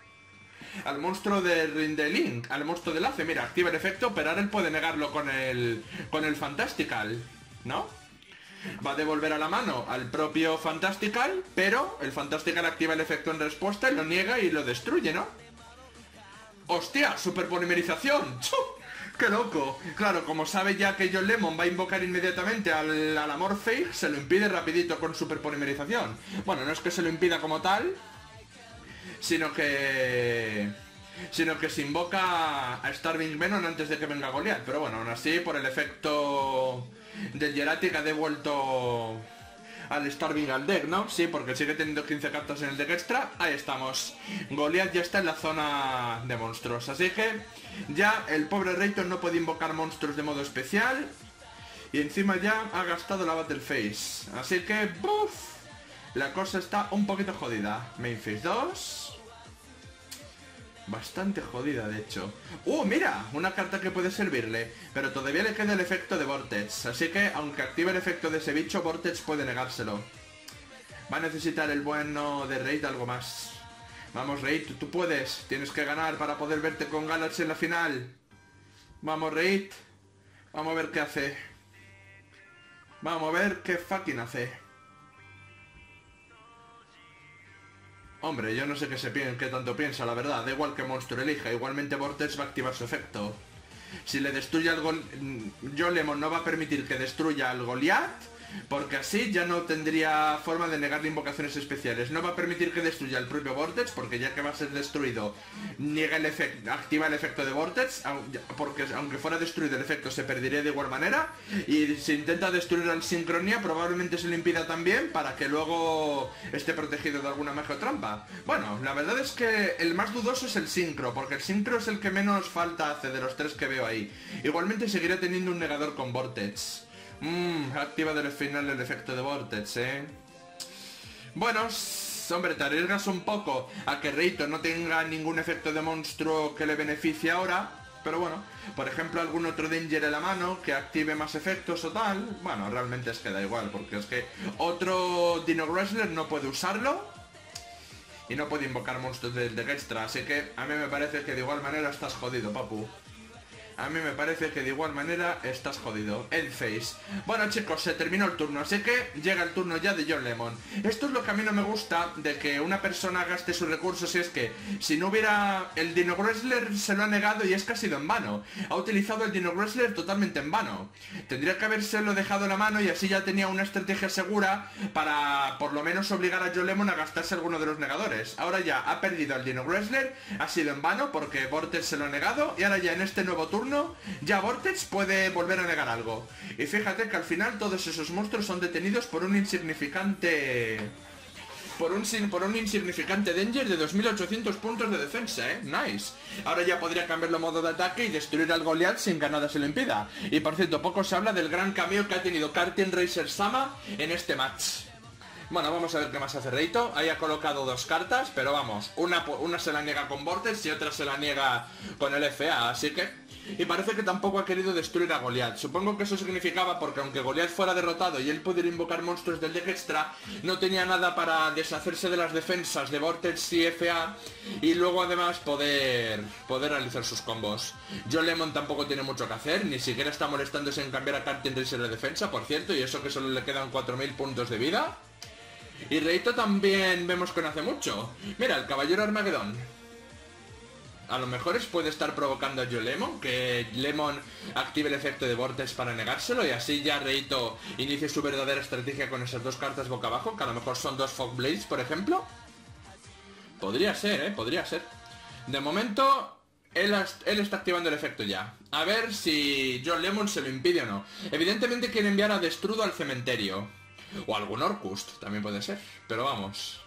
de Link, al monstruo de enlace. Mira, activa el efecto, pero ahora él puede negarlo con el Fantastical, ¿no? Va a devolver a la mano al propio Fantastical, pero el Fantastical activa el efecto en respuesta y lo niega y lo destruye, ¿no? ¡Hostia! ¡Superpolimerización! ¡Qué loco! Claro, como sabe ya que John Lemon va a invocar inmediatamente al Amorphei, se lo impide rapidito con superpolimerización. Bueno, no es que se lo impida como tal, sino que se invoca a Starving Venom antes de que venga Goliath. Pero bueno, aún así, por el efecto del Jeratic ha devuelto al Starving al deck, ¿no? Sí, porque sigue teniendo 15 cartas en el deck extra. Ahí estamos. Goliath ya está en la zona de monstruos, así que ya el pobre Reitor no puede invocar monstruos de modo especial. Y encima ya ha gastado la Battle Phase. Así que, ¡buf! La cosa está un poquito jodida. Main Phase 2. Bastante jodida, de hecho. Mira, una carta que puede servirle. Pero todavía le queda el efecto de Vortex. Así que, aunque active el efecto de ese bicho, Vortex puede negárselo. Va a necesitar el bueno de Raid algo más. Vamos, Raid, tú puedes. Tienes que ganar para poder verte con Galaxy en la final. Vamos, Raid. Vamos a ver qué hace. Vamos a ver qué fucking hace. Hombre, yo no sé qué tanto piensa, la verdad. Da igual que monstruo elija. Igualmente Vortex va a activar su efecto. Si le destruye al John Lemon no va a permitir que destruya al Goliath, porque así ya no tendría forma de negarle invocaciones especiales. No va a permitir que destruya el propio Vortex, porque ya que va a ser destruido, niega el efecto, activa el efecto de Vortex, porque aunque fuera destruido el efecto se perdería de igual manera. Y si intenta destruir al Sincronía, probablemente se lo impida también, para que luego esté protegido de alguna magia o trampa. Bueno, la verdad es que el más dudoso es el Sincro, porque el Sincro es el que menos falta hace de los 3 que veo ahí. Igualmente seguirá teniendo un negador con Vortex. Ha activado el final el efecto de Vortex, Bueno, hombre, te arriesgas un poco a que Reitor no tenga ningún efecto de monstruo que le beneficie ahora. Pero bueno, por ejemplo, algún otro Danger en la mano que active más efectos o tal. Bueno, realmente es que da igual, porque es que otro Dino Wrestler no puede usarlo y no puede invocar monstruos del deck extra. Así que a mí me parece que de igual manera estás jodido, papu. A mí me parece que de igual manera estás jodido. Endphase. Bueno, chicos, se terminó el turno, así que llega el turno ya de John Lemon. Esto es lo que a mí no me gusta de que una persona gaste sus recursos, y es que si no hubiera... El Dino Wrestler se lo ha negado y es que ha sido en vano. Ha utilizado el Dino Wrestler totalmente en vano. Tendría que habérselo dejado en la mano y así ya tenía una estrategia segura para por lo menos obligar a John Lemon a gastarse alguno de los negadores. Ahora ya ha perdido al Dino Wrestler, ha sido en vano porque Vortex se lo ha negado, y ahora ya en este nuevo turno ya Vortex puede volver a negar algo. Y fíjate que al final todos esos monstruos son detenidos por un insignificante... Por un insignificante Danger de 2800 puntos de defensa, Nice. Ahora ya podría cambiarlo a modo de ataque y destruir al Goliath sin que nada se lo impida. Y por cierto, poco se habla del gran cameo que ha tenido Curtain Racer Sama en este match. Bueno, vamos a ver qué más hace Reito. Ahí ha colocado 2 cartas, pero vamos, una se la niega con Vortex y otra se la niega con el FA, así que y parece que tampoco ha querido destruir a Goliath. Supongo que eso significaba porque aunque Goliath fuera derrotado y él pudiera invocar monstruos del deck extra, no tenía nada para deshacerse de las defensas de Vortex y FA y luego además poder realizar sus combos. John Lemon tampoco tiene mucho que hacer, ni siquiera está molestándose en cambiar a Curtain Racer de defensa, por cierto, y eso que solo le quedan 4000 puntos de vida. Y Reito también vemos que no hace mucho. Mira, el Caballero Armagedón. A lo mejor puede estar provocando a John Lemon, que Lemon active el efecto de Vortex para negárselo y así ya Reito inicie su verdadera estrategia con esas dos cartas boca abajo, que a lo mejor son dos Fog Blades, por ejemplo. Podría ser, podría ser. De momento, él está activando el efecto ya. A ver si John Lemon se lo impide o no. Evidentemente quiere enviar a Destrudo al cementerio. O algún Orcust, también puede ser. Pero vamos...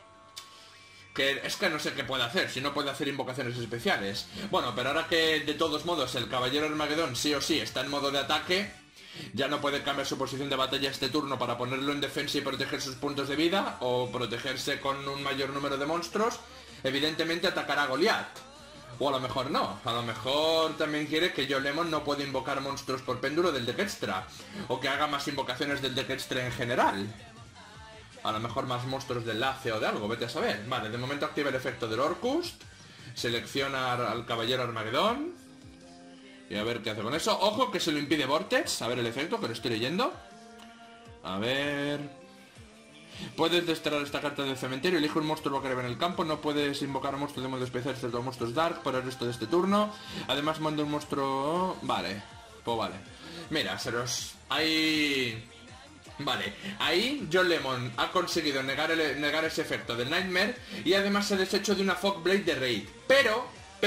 es que no sé qué puede hacer, si no puede hacer invocaciones especiales. Bueno, pero ahora que de todos modos el Caballero Armagedón sí o sí está en modo de ataque, ya no puede cambiar su posición de batalla este turno para ponerlo en defensa y proteger sus puntos de vida, o protegerse con un mayor número de monstruos. Evidentemente atacará a Goliath. O a lo mejor no, a lo mejor también quiere que John Lemon no pueda invocar monstruos por péndulo del deck extra, o que haga más invocaciones del deck extra en general. A lo mejor más monstruos de enlace o de algo, vete a saber. Vale, de momento activa el efecto del Orcust, selecciona al Caballero Armagedón y a ver qué hace con eso. Ojo que se lo impide Vortex, a ver el efecto que lo estoy leyendo. A ver... Puedes desterrar esta carta del cementerio, elige un monstruo que en el campo, no puedes invocar a monstruos de modo especial excepto a monstruos Dark por el resto de este turno. Además manda un monstruo... Vale, pues vale. Mira, Ahí... Vale, ahí John Lemon ha conseguido negar ese efecto del Nightmare y además se ha deshecho de una Fog Blade de Raid. Pero,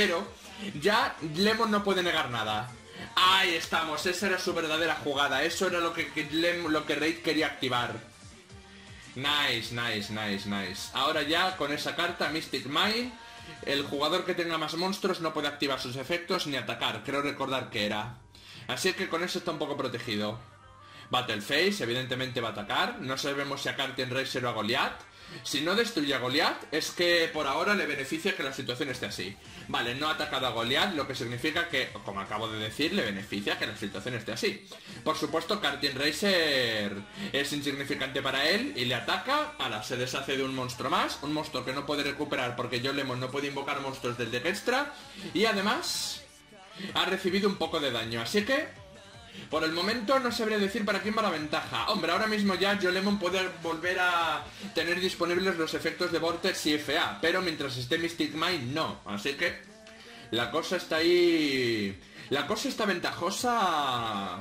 ya Lemon no puede negar nada. Ahí estamos, esa era su verdadera jugada, eso era lo que Raid quería activar. Nice. Ahora ya con esa carta, Mystic Mine, el jugador que tenga más monstruos no puede activar sus efectos ni atacar, creo recordar que era. Así que con eso está un poco protegido. Battleface evidentemente va a atacar, no sabemos si a Curtain Racer o a Goliath. Si no destruye a Goliath es que por ahora le beneficia que la situación esté así. Vale, no ha atacado a Goliath, lo que significa que, como acabo de decir, le beneficia que la situación esté así. Por supuesto, Curtain Racer es insignificante para él y le ataca, se deshace de un monstruo más, un monstruo que no puede recuperar porque John Lemon no puede invocar monstruos del deck extra y además ha recibido un poco de daño, así que... Por el momento no sabría decir para quién va la ventaja. Hombre, ahora mismo ya John Lemon puede volver a tener disponibles los efectos de Vortex y FA, pero mientras esté Mystic Mine no. Así que la cosa está ahí... La cosa está ventajosa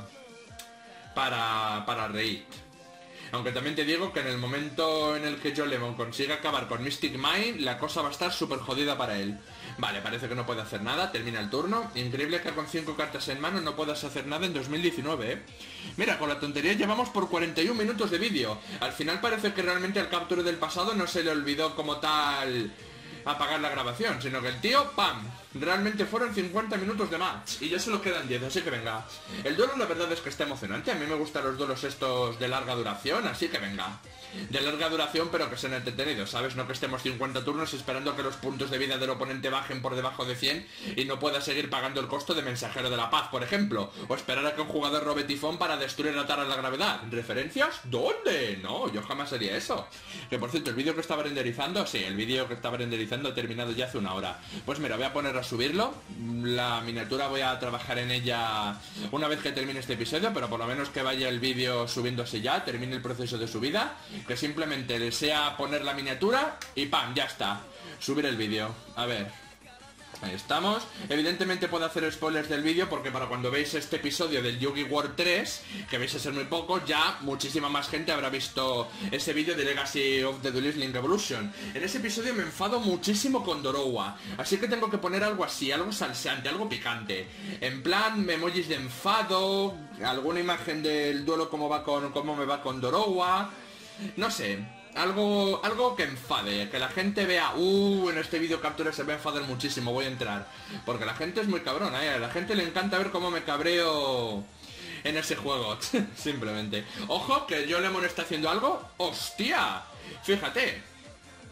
para Raid. Aunque también te digo que en el momento en el que John Lemon consiga acabar con Mystic Mine, la cosa va a estar súper jodida para él. Vale, parece que no puede hacer nada, termina el turno. Increíble que con 5 cartas en mano no puedas hacer nada en 2019, ¿eh? Mira, con la tontería llevamos por 41 minutos de vídeo. Al final parece que realmente al Capture del pasado no se le olvidó como tal apagar la grabación, sino que el tío, ¡pam! Realmente fueron 50 minutos de match y ya solo quedan 10, así que venga. El duelo la verdad es que está emocionante, a mí me gustan los duelos estos de larga duración, así que venga. De larga duración pero que sean entretenidos, ¿sabes? No que estemos 50 turnos esperando que los puntos de vida del oponente bajen por debajo de 100 y no pueda seguir pagando el costo de Mensajero de la Paz, por ejemplo. O esperar a que un jugador robe tifón para destruir a Tara la gravedad. ¿Referencias? ¿Dónde? No, yo jamás haría eso. Que por cierto, el vídeo que estaba renderizando, sí, el vídeo que estaba renderizando ha terminado ya hace una hora. Pues mira, voy a poner a subirlo. La miniatura voy a trabajar en ella una vez que termine este episodio, pero por lo menos que vaya el vídeo subiéndose ya, termine el proceso de subida, que simplemente desea poner la miniatura y ¡pam! Ya está. Subir el vídeo. A ver. Ahí estamos. Evidentemente puedo hacer spoilers del vídeo porque para cuando veis este episodio del Yu-Gi World 3, que vais a ser muy poco, ya muchísima más gente habrá visto ese vídeo de Legacy of the Duelist Link Revolution. En ese episodio me enfado muchísimo con Dorowa, así que tengo que poner algo así, algo salseante, algo picante. En plan, emojis de enfado, alguna imagen del duelo cómo me va con Dorowa, no sé. Algo que enfade, que la gente vea, en este vídeo captura se va a enfadar muchísimo, voy a entrar. Porque la gente es muy cabrona, a la gente le encanta ver cómo me cabreo en ese juego, simplemente. Ojo, que John Lemon está haciendo algo, ¡hostia! Fíjate.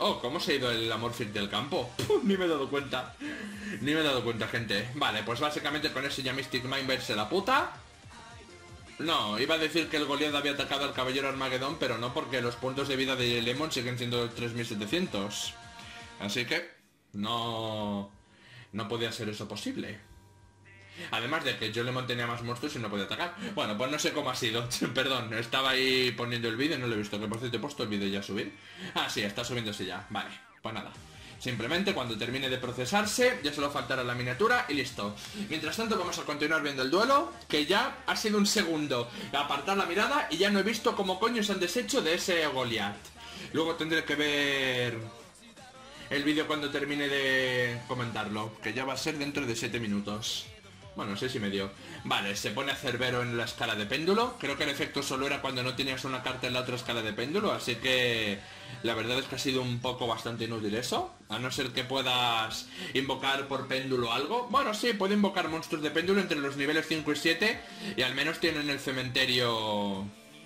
Oh, ¿cómo se ha ido el Amorphic del campo? Ni me he dado cuenta. Ni me he dado cuenta, gente. Vale, pues básicamente con eso ya Mystic Mine verse la puta. No, iba a decir que el Goliath había atacado al Caballero Armagedón, pero no, porque los puntos de vida de Lemon siguen siendo 3700. Así que no podía ser eso posible. Además de que yo Lemon tenía más monstruos y no podía atacar. Bueno, pues no sé cómo ha sido. Perdón, estaba ahí poniendo el vídeo, no lo he visto. Que por cierto he puesto el vídeo ya a subir. Ah, sí, está subiéndose ya. Vale, pues nada. Simplemente cuando termine de procesarse, ya solo faltará la miniatura y listo. Mientras tanto vamos a continuar viendo el duelo, que ya ha sido un segundo apartar la mirada y ya no he visto cómo coño se han deshecho de ese Goliath. Luego tendré que ver el vídeo cuando termine de comentarlo, que ya va a ser dentro de 7 minutos. Bueno, 6 y medio. Vale, se pone a Cerbero en la escala de péndulo. Creo que el efecto solo era cuando no tenías una carta en la otra escala de péndulo. Así que la verdad es que ha sido un poco bastante inútil eso. A no ser que puedas invocar por péndulo algo. Bueno, sí, puede invocar monstruos de péndulo entre los niveles 5 y 7. Y al menos tienen el cementerio...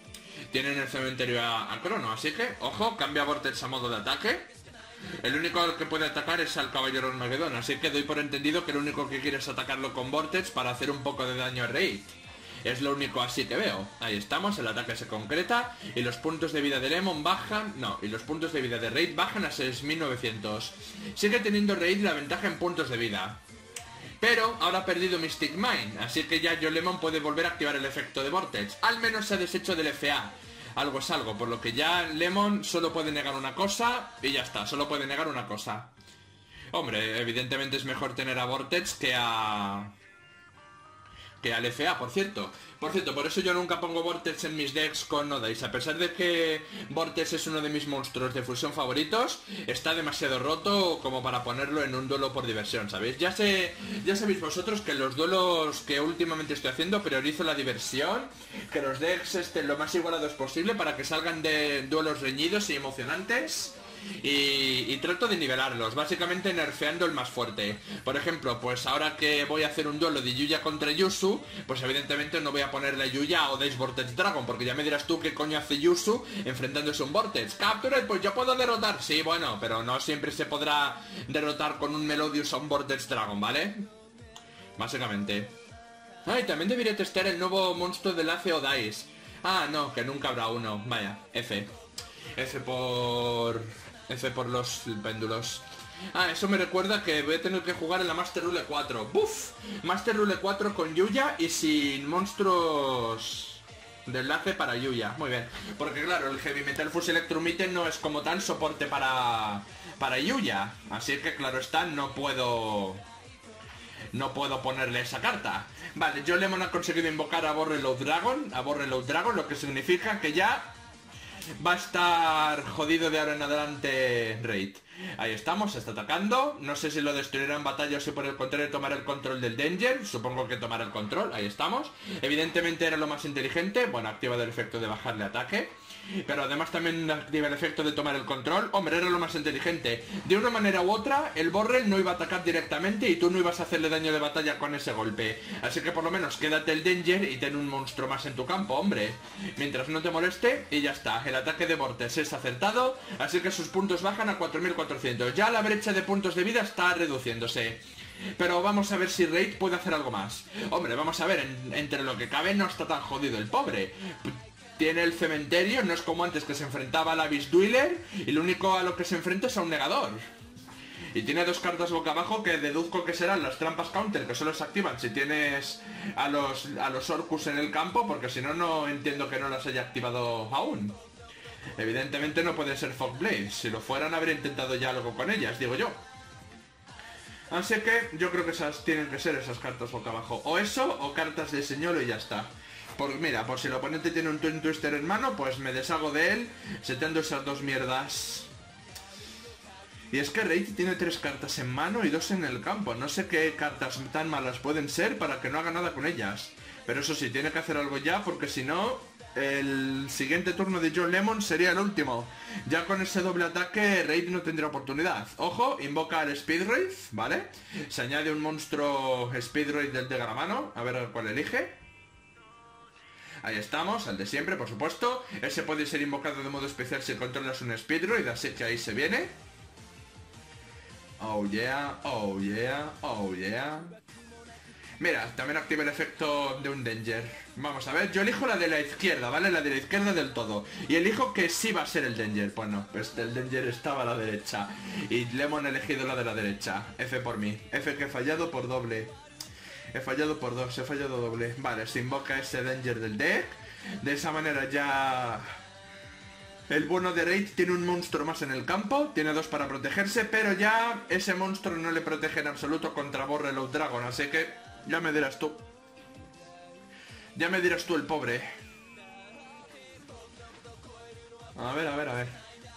a Crono. Así que, ojo, cambia Vortex a modo de ataque. El único al que puede atacar es al Caballero Armagedón, así que doy por entendido que lo único que quiere es atacarlo con Vortex para hacer un poco de daño a Raid. Es lo único así que veo. Ahí estamos, el ataque se concreta y los puntos de vida de Lemon bajan... No, y los puntos de vida de Raid bajan a 6900. Sigue teniendo Raid la ventaja en puntos de vida. Pero ahora ha perdido Mystic Mine, así que ya Lemon puede volver a activar el efecto de Vortex. Al menos se ha deshecho del FA. Algo es algo, por lo que ya Lemon solo puede negar una cosa y ya está, solo puede negar una cosa. Hombre, evidentemente es mejor tener a Vortex que al FA, por cierto. Por eso yo nunca pongo Vortex en mis decks con No Dice. A pesar de que Vortex es uno de mis monstruos de fusión favoritos, está demasiado roto como para ponerlo en un duelo por diversión, ¿sabéis? Ya sabéis vosotros que en los duelos que últimamente estoy haciendo priorizo la diversión, que los decks estén lo más igualados posible para que salgan de duelos reñidos y emocionantes. Y trato de nivelarlos, básicamente nerfeando el más fuerte. Por ejemplo, pues ahora que voy a hacer un duelo de Yuya contra Yuzu, pues evidentemente no voy a ponerle a Yuya o Dice Vortex Dragon, porque ya me dirás tú qué coño hace Yuzu enfrentándose a un Vortex. Capture, pues yo puedo derrotar. Sí, bueno, pero no siempre se podrá derrotar con un Melodius a un Vortex Dragon, ¿vale? Básicamente. Ah, y también debería testear el nuevo monstruo del Ace o Dice. Ah, no, que nunca habrá uno. Vaya, F por los péndulos. Ah, eso me recuerda que voy a tener que jugar en la Master Rule 4. ¡Buf! Master Rule 4 con Yuya y sin monstruos de enlace para Yuya. Muy bien. Porque claro, el Heavy Metal Fuse Electrum Item no es como tal soporte para Yuya. Así que claro está, no puedo ponerle esa carta. Vale, yo Lemon ha conseguido invocar a Borreload Dragon, lo que significa que ya va a estar jodido de ahora en adelante Raid. Ahí estamos, se está atacando. No sé si lo destruirá en batalla o si por el contrario tomará el control del Danger. Supongo que tomará el control, ahí estamos. Evidentemente era lo más inteligente. Bueno, activa el efecto de bajarle ataque. Pero además también activa el efecto de tomar el control. Hombre, era lo más inteligente. De una manera u otra, el Borrel no iba a atacar directamente y tú no ibas a hacerle daño de batalla con ese golpe. Así que por lo menos quédate el Danger y ten un monstruo más en tu campo, hombre. Mientras no te moleste y ya está. El ataque de Vortex es acertado, así que sus puntos bajan a 4400. Ya la brecha de puntos de vida está reduciéndose. Pero vamos a ver si Raid puede hacer algo más. Hombre, vamos a ver, entre lo que cabe no está tan jodido el pobre. Tiene el cementerio, no es como antes que se enfrentaba al Abyss Dweller y lo único a lo que se enfrenta es a un negador. Y tiene dos cartas boca abajo que deduzco que serán las trampas counter, que solo se activan si tienes a los Orcus en el campo, porque si no, no entiendo que no las haya activado aún. Evidentemente no puede ser Fog Blade, si lo fueran habría intentado ya algo con ellas, digo yo. Así que yo creo que esas tienen que ser esas cartas boca abajo. O eso, o cartas de señuelo y ya está. Mira, por si el oponente tiene un Twin Twister en mano, pues me deshago de él, seteando esas dos mierdas. Y es que Raid tiene 3 cartas en mano y 2 en el campo. No sé qué cartas tan malas pueden ser para que no haga nada con ellas. Pero eso sí, tiene que hacer algo ya, porque si no, el siguiente turno de John Lemon sería el último. Ya con ese doble ataque, Raid no tendrá oportunidad. Ojo, invoca al Speed Raid, ¿vale? Se añade un monstruo Speed Raid del de Garamano, a ver cuál elige. Ahí estamos, al de siempre, por supuesto. Ese puede ser invocado de modo especial si controlas un Speedroid, así que ahí se viene. Oh yeah, oh yeah, oh yeah. Mira, también activa el efecto de un Danger. Vamos a ver, yo elijo la de la izquierda, ¿vale? La de la izquierda del todo. Y elijo que sí va a ser el Danger. Pues no, pues el Danger estaba a la derecha. Y le hemos elegido la de la derecha. F por mí. F que he fallado por doble. He fallado por dos, he fallado doble. Vale, se invoca ese Danger del deck. De esa manera ya... El bueno de Raid tiene un monstruo más en el campo, tiene dos para protegerse, pero ya ese monstruo no le protege en absoluto contra Borreload Dragon, así que ya me dirás tú. Ya me dirás tú el pobre. A ver, a ver, a ver.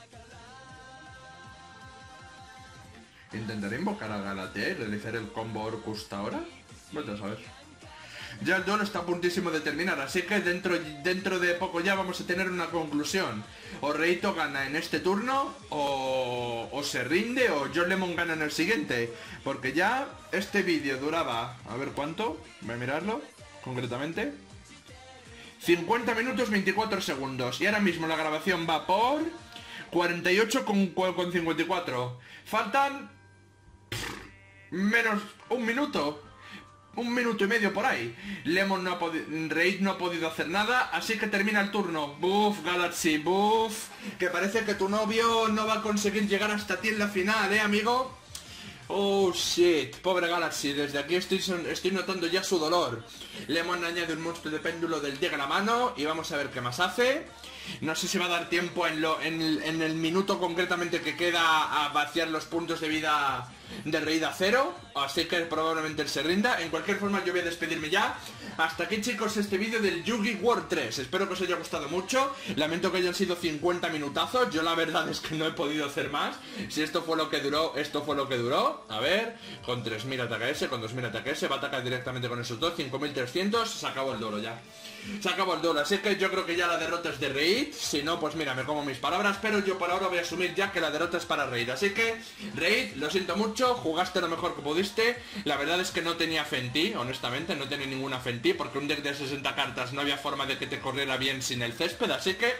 Intentaré invocar a Galatea y realizar el combo Orcust ahora. Vete a saber. Ya el duelo está a puntísimo de terminar, así que dentro de poco ya vamos a tener una conclusión. O Reito gana en este turno, o se rinde, o John Lemon gana en el siguiente. Porque ya este vídeo duraba, a ver cuánto, voy a mirarlo, concretamente. 50 minutos 24 segundos. Y ahora mismo la grabación va por 48 con 54. Faltan menos un minuto. Un minuto y medio por ahí. Lemon no ha podido... Raid no ha podido hacer nada, así que termina el turno. Buff, Galaxy, buff. Que parece que tu novio no va a conseguir llegar hasta ti en la final, amigo. Oh, shit. Pobre Galaxy, desde aquí estoy notando ya su dolor. Lemon añade un monstruo de péndulo del Dieg a la mano y vamos a ver qué más hace. No sé si va a dar tiempo en el minuto concretamente que queda a vaciar los puntos de vida de Raid a 0, así que probablemente él se rinda. En cualquier forma yo voy a despedirme ya. Hasta aquí, chicos, este vídeo del Yu-Gi World 3. Espero que os haya gustado mucho. Lamento que hayan sido 50 minutazos. Yo la verdad es que no he podido hacer más. Si esto fue lo que duró, esto fue lo que duró. A ver, con 3000 ataque S, con 2000 ataque S, va a atacar directamente con esos dos, 5300, se acabó el duelo ya. Se acabó el duelo, así que yo creo que ya la derrota es de Raid. Si no, pues mira, me como mis palabras, pero yo por ahora voy a asumir ya que la derrota es para Raid. Así que, Raid, lo siento mucho, jugaste lo mejor que pudiste. La verdad es que no tenía fe en ti, honestamente, no tenía ninguna fe en ti, porque un deck de 60 cartas no había forma de que te corriera bien sin el césped, así que...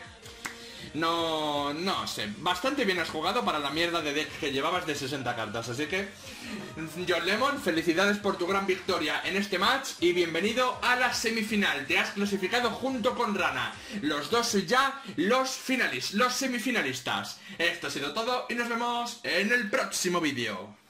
No sé, bastante bien has jugado para la mierda de deck que llevabas de 60 cartas, así que John Lemon, felicidades por tu gran victoria en este match y bienvenido a la semifinal. Te has clasificado junto con Rana. Los dos sois ya los semifinalistas. Esto ha sido todo y nos vemos en el próximo vídeo.